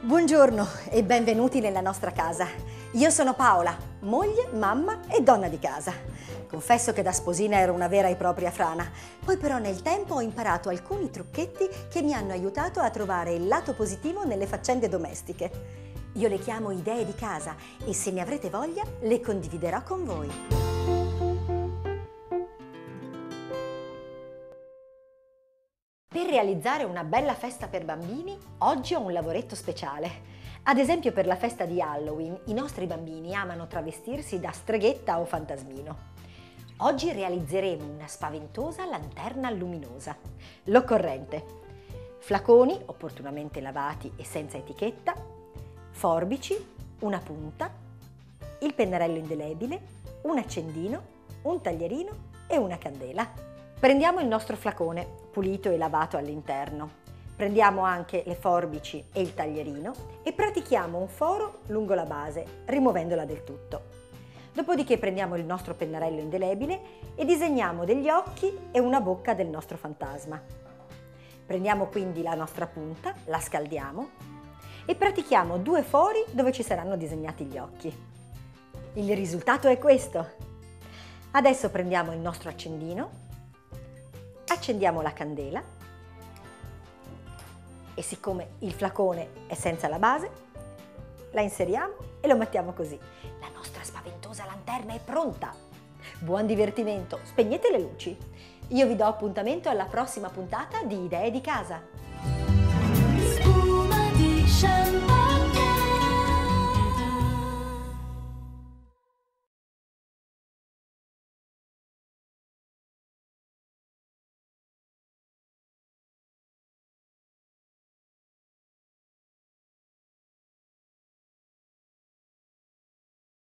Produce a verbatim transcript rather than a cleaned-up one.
Buongiorno e benvenuti nella nostra casa. Io sono Paola, moglie, mamma e donna di casa. Confesso che da sposina ero una vera e propria frana, poi però nel tempo ho imparato alcuni trucchetti che mi hanno aiutato a trovare il lato positivo nelle faccende domestiche. Io le chiamo idee di casa e se ne avrete voglia le condividerò con voi. Per realizzare una bella festa per bambini, oggi ho un lavoretto speciale. Ad esempio per la festa di Halloween, i nostri bambini amano travestirsi da streghetta o fantasmino. Oggi realizzeremo una spaventosa lanterna luminosa. L'occorrente: flaconi opportunamente lavati e senza etichetta, forbici, una punta, il pennarello indelebile, un accendino, un taglierino e una candela. Prendiamo il nostro flacone, pulito e lavato all'interno. Prendiamo anche le forbici e il taglierino e pratichiamo un foro lungo la base, rimuovendola del tutto. Dopodiché prendiamo il nostro pennarello indelebile e disegniamo degli occhi e una bocca del nostro fantasma. Prendiamo quindi la nostra punta, la scaldiamo e pratichiamo due fori dove ci saranno disegnati gli occhi. Il risultato è questo. Adesso prendiamo il nostro accendino, accendiamo la candela e siccome il flacone è senza la base, la inseriamo e lo mettiamo così. La nostra spaventosa lanterna è pronta! Buon divertimento! Spegnete le luci! Io vi do appuntamento alla prossima puntata di Idee di Casa!